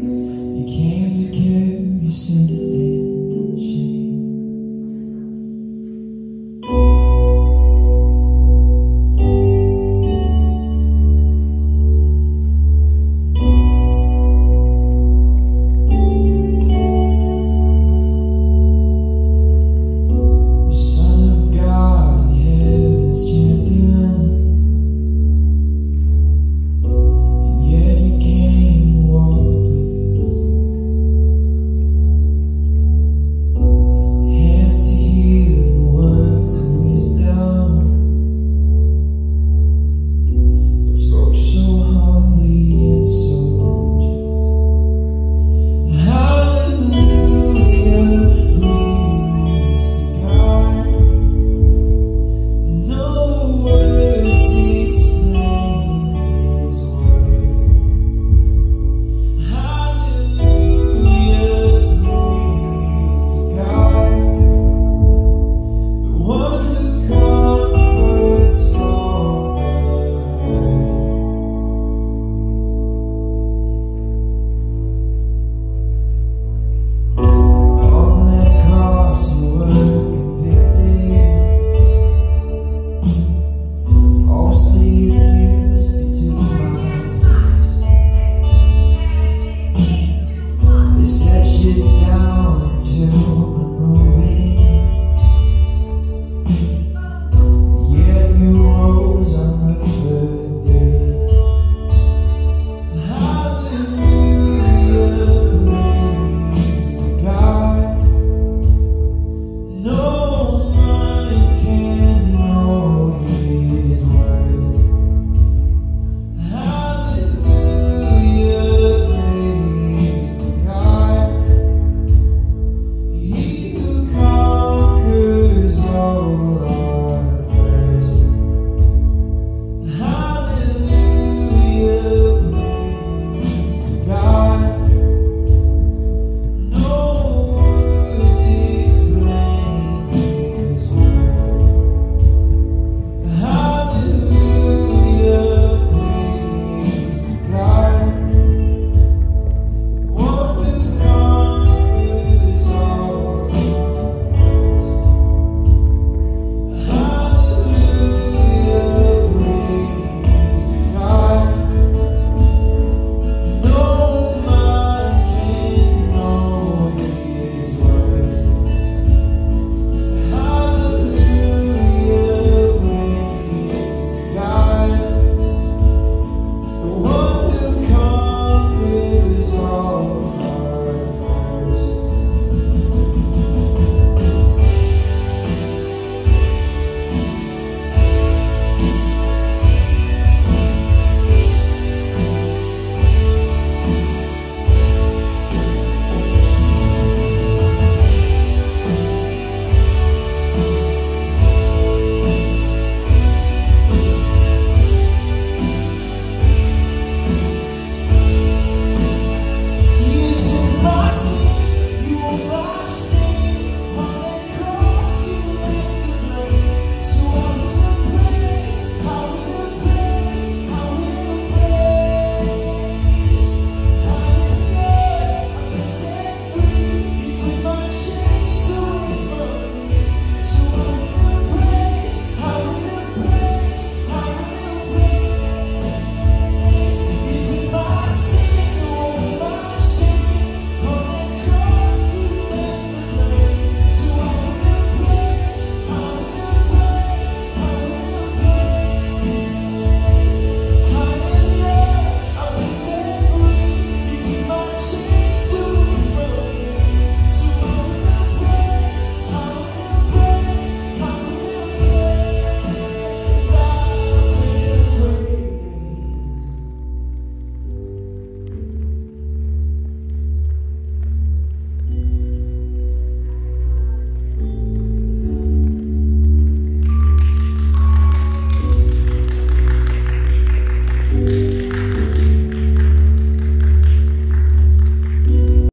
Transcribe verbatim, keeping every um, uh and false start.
You came to carry sin and shame. The Son of God and heaven's champion, and yet you came and walked with us. Hands to heal and words of wisdom, but spoke so humbly and so just. Hallelujah, praise to God. No words explain His worth. Hallelujah, praise to God, the one who comforts all the hurt. On that cross you were convicted, falsely accused, you took my place. They said you'd